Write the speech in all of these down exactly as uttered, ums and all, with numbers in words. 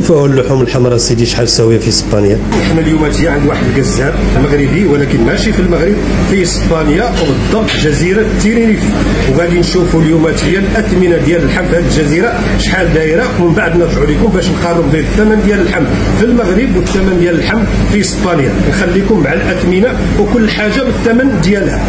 كيفاه اللحوم الحمراء سيدي شحال ساويه في اسبانيا؟ احنا اليوم جي عند واحد الجزار مغربي ولكن ماشي في المغرب، في اسبانيا وبالضبط جزيره تينيريفي، وغادي نشوفوا اليوم هي الاثمنه ديال اللحم في هذه الجزيره شحال دايره، ومن بعد نرجعوا لكم باش نقارنوا بين الثمن ديال اللحم في المغرب والثمن ديال اللحم في اسبانيا. نخليكم مع الاثمنه وكل حاجه بالثمن ديالها.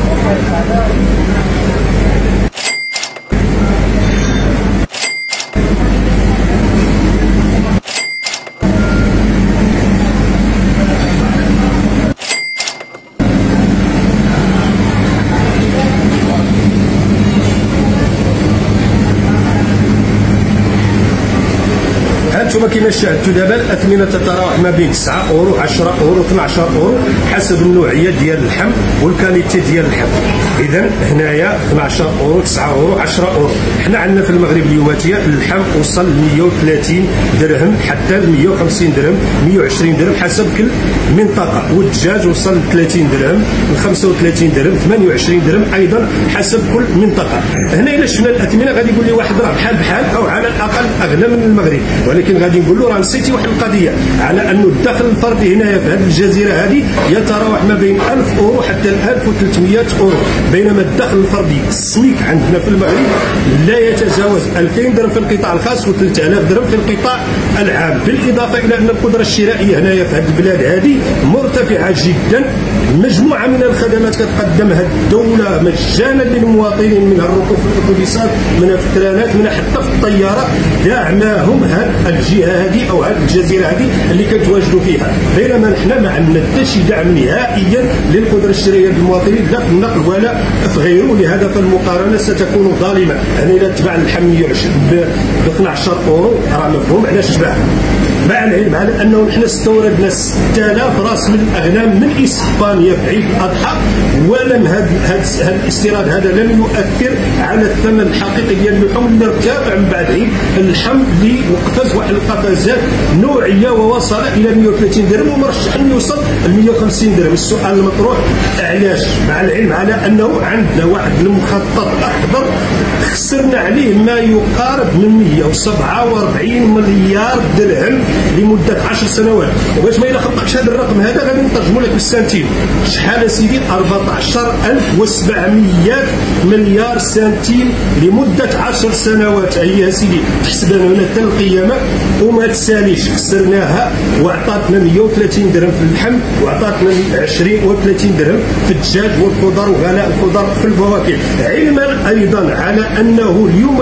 هانتوما كما شاهدتوا دابا الاثمنه تتراوح ما بين تسعة اورو، عشرة اورو، اثناش اورو حسب النوعيه ديال اللحم والكاليتي ديال اللحم. اذا هنايا اثناش اورو، تسعة اورو، عشرة اورو. حنا عندنا في المغرب اليوم اللحم وصل ل مية وثلاثين درهم حتى ل مية وخمسين درهم، مية وعشرين درهم حسب كل منطقه، والدجاج وصل ل ثلاثين درهم، ل خمسة وثلاثين درهم، ثمانية وعشرين درهم ايضا حسب كل منطقه. هنا الا شفنا الاثمنه غادي يقول لي واحد راه بحال بحال او على الاقل اغلى من المغرب، ولكن غادي نقول له راه نسيتي واحد القضيه، على انه الدخل الفردي هنايا في هذه الجزيره هذه يتراوح ما بين ألف اورو حتى ألف وثلاثمية اورو، بينما الدخل الفردي السميك عندنا في المغرب لا يتجاوز ألفين درهم في القطاع الخاص و ثلاثة آلاف درهم في القطاع العام، بالاضافه الى ان القدره الشرائيه هنايا في هذه البلاد هذه مرتفعه جدا. مجموعه من الخدمات كتقدمها الدوله مجانا للمواطنين، منها الركوب في الاتوبيسات، منها في الترانات، منها حتى في الطياره، دعماهم هذه الجهه هذه او هذه الجزيره هذه اللي كتواجدوا فيها، بينما نحن ما عندنا حتى شي دعم نهائيا للقدره الشرائيه للمواطنين لا في النقل ولا في غيره، لهذا فالمقارنه ستكون ظالمه. يعني اذا تباع اللحم مية وعشرين ب اثناش اورو راه مفهوم علاش تباع، مع العلم على انه نحن استوردنا ستة آلاف راس من الاغنام من اسبانيا في عيد الاضحى، ولم هذا الاستيراد هذا لم يؤثر على الثمن الحقيقي ديال اللحوم اللي ارتفع من بعد عيد اللحم، اللي وقفز واحد القفزات نوعيه ووصل الى مية وثلاثين درهم ومرشح انه يوصل ل مية وخمسين درهم. السؤال المطروح علاش؟ مع العلم على انه عندنا واحد المخطط اخضر خسرنا عليه ما يقارب من مية وسبعة وأربعين مليار درهم لمده عشر سنوات، وباش ما يلخبطكش هذا الرقم هذا غادي نترجموا لك بالسنتيم. شحال سيدي؟ أربعطاش ألف وسبعمية مليار سنتيم لمده عشر سنوات. هي سيدي تحسبها هنا حتى القيامه وما تساليش، خسرناها وعطاتنا مية وثلاثين درهم في اللحم، وعطاتنا عشرين وثلاثين درهم في الدجاج والخضر وغلاء الخضر في الفواكه، علما ايضا على انه اليوم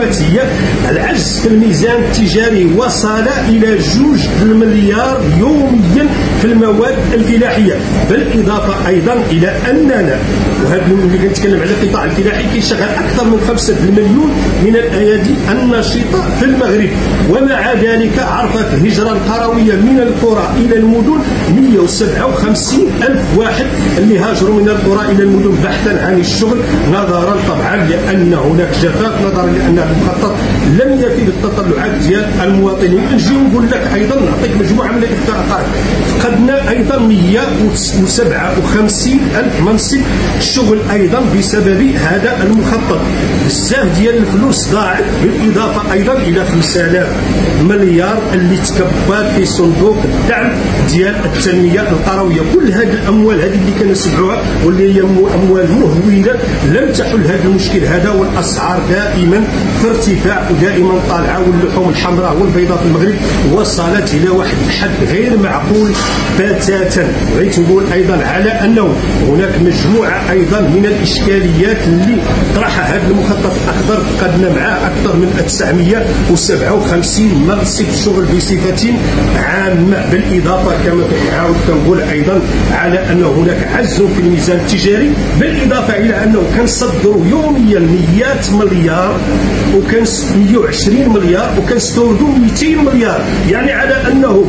العجز في الميزان التجاري وصل الى جوج المليار يوميا في المواد الفلاحيه، بالاضافه ايضا الى اننا وهذا اللي كنتكلم على القطاع الفلاحي كيشغل اكثر من خمسة مليون من الايادي النشيطه في المغرب، ومع ذلك عرفت الهجره القرويه من القرى الى المدن مية وسبعة وخمسين الف واحد اللي هاجروا من القرى الى المدن بحثا عن الشغل، نظرا طبعا لان هناك جفاف، نظرا لان المخطط لم يفي بالتطلعات ديال المواطنين. نجي ونقول لك ايضا نعطيك مجموعه من الافتراقات، فقدنا ايضا مية وسبعة وخمسين الف منصب شغل ايضا بسبب هذا المخطط، بزاف ديال الفلوس ضاعت، بالاضافه ايضا الى خمسة آلاف مليار اللي تكبات في صندوق الدعم ديال التنميه القرويه. كل هذه الاموال هذه اللي كنسمعوها واللي هي اموال مهوله لم تحل هذا المشكل هذا، والاسعار دائما في ارتفاع ودائما طالعه، واللحوم الحمراء والبيضاء في المغرب وصلت الى واحد الحد غير معقول بتاتا. بغيت نقول ايضا على انه هناك مجموعه ايضا من الاشكاليات اللي طرحها هذا المخطط الاخضر، فقدنا معاه اكثر من تسعمية وسبعة وخمسين منصب شغل بصفه عامه، بالاضافه كما كنعاود كنقول ايضا على انه هناك عجز في الميزان التجاري، بالاضافه الى انه كنصدروا يوميا مئات مليار وكان مية وعشرين مليار وكنستوردوا مئتين مليار، يعني على انه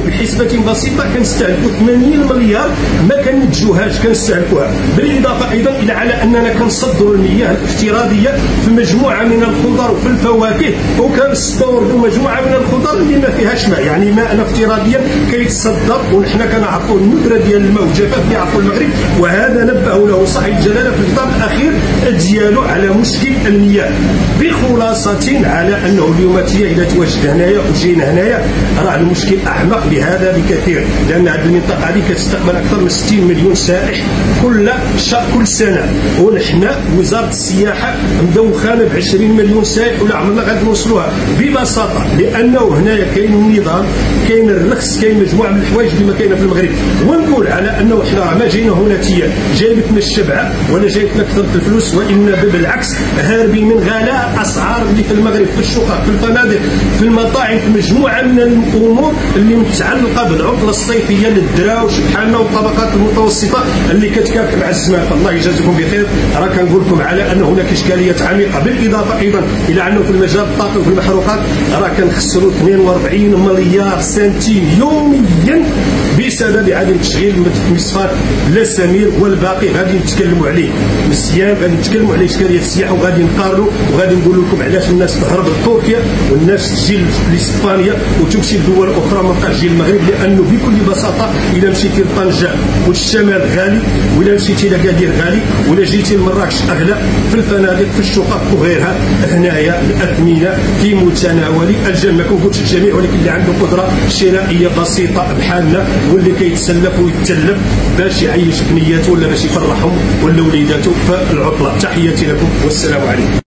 بحسبه بسيطه كنستهلكوا ثمانين مليار ما كنتجوهاش كنستهلكوها، بالاضافه ايضا الى على اننا كنصدروا المياه الافتراضيه في مجموعه من الخضر وفي الفواكه، وكنستوردوا مجموعه من الخضر اللي ما فيهاش ماء، يعني ماء افتراضيا كيتصدر، ونحن كنعرفوا الندره ديال الماء والجفاف كيعرفوا المغرب، وهذا نبه له صاحب الجلاله في الخطاب الاخير ديالو على مشكل المياه. بخلاصه على انه اليوم اذا تواجد هنايا وجينا هنايا راه المشكل اعمق بهذا بكثير، لان هذه المنطقه هذه كتستقبل اكثر من ستين مليون سائح كل شهر كل سنه، ونحن وزاره السياحه مدوخانه ب عشرين مليون سائح ولا عمرنا غادي نوصلوها ببساطه، لانه هنايا كاين النظام، كاين الرخص، كاين مجموعه من الحوايج اللي ما كاينه في المغرب. ونقول على انه حنا ما جينا هنا تيا جايبتنا الشبعه ولا جايبتنا كثره الفلوس، وانما بالعكس هاربين من غلاء الاسعار اللي في المغرب، في الشقق، في الفنادق، في المطاعم، في مجموعه من الامور اللي متعلقه بالعطله الصيفيه للدراوش بحالنا والطبقات المتوسطه اللي كتكافح مع الزمان. فالله يجازيكم بخير. راه كنقول لكم على ان هناك اشكاليات عميقه، بالاضافه ايضا الى انه في المجال الطاقه وفي المحروقات راه كنخسروا اثنين وأربعين مليار سنتيم يوميا بسبب عدم تشغيل مصفات لا سمير، والباقي غادي نتكلموا عليه مزيان، غادي نتكلموا على اشكاليه السياحه وغادي نقارنوا وغادي نقول لكم علاش الناس تهرب لتركيا والناس تجي لاسبانيا وتمشي لدول اخرى ما بقاش تجي للمغرب، لانه بكل بساطه الا مشيتي لطنجه والشمال غالي، ولا مشيتي لكادير غالي، ولا جيتي لمراكش اغلى في الفنادق في الشقق وغيرها. هنايا الاثمنه في متناول الجميع، ما كنقولش الجميع ولكن اللي عنده قدره شرائيه بسيطه بحالنا واللي كيتسلف ويتسلف باش يعيش بنياته ولا باش يفرحهم ولا وليداته في العطله. تحياتي لكم والسلام عليكم.